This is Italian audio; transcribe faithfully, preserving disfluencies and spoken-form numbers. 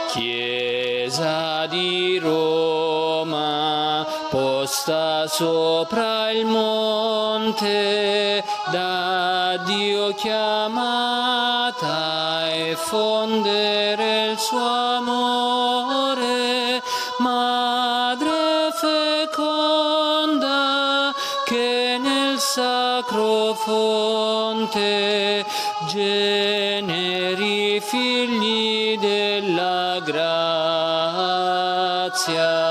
Chiesa di Roma, posta sopra il monte, da Dio chiamata e fondere il suo amore, madre feconda che nel sacro fonte generi figli della grazia.